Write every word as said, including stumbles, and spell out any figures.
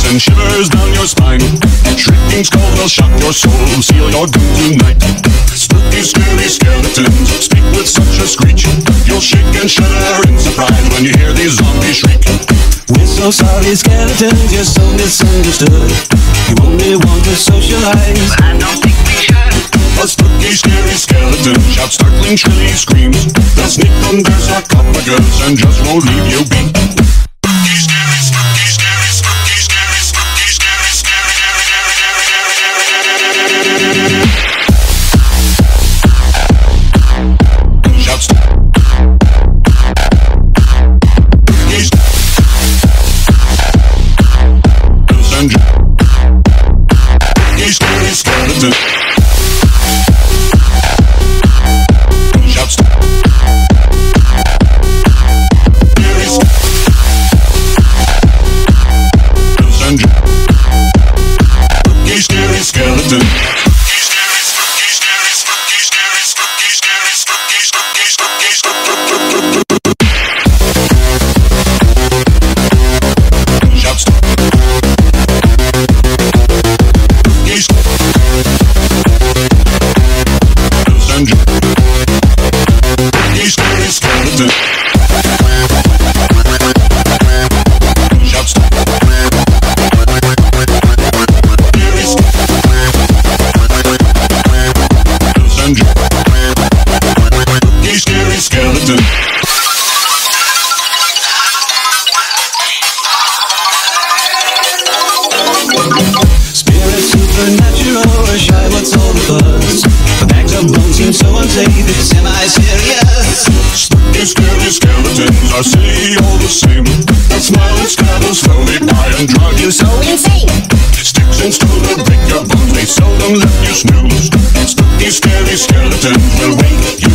send shivers down your spine. Shrieking skull will shock your soul, seal your doom tonight. Spooky, scary skeletons speak with such a screech. You'll shake and shudder in surprise when you hear these zombies shriek. We're so sorry, skeletons, you're so misunderstood. You only want to socialize, but I don't think we should. A spooky, scary skeleton shouts startling, shrilly screams. They'll sneak under sarcophagus and just won't leave you be. Spooky, scary, spooky, scary, spooky, scary, spooky, scary, scary, shouts. Spooky, scary skeleton. Skeleton. Skeleton. Spirit supernatural, or shy, what's all the buzz? The bags of bones seem so unsafe, it's semi-serious. Spooky, scary skeletons are silly all the same. They'll smile and scabble slowly by and drive you so insane. Sticks and stones will break your bones, they seldom let you snooze. Spooky, scary skeletons will wake you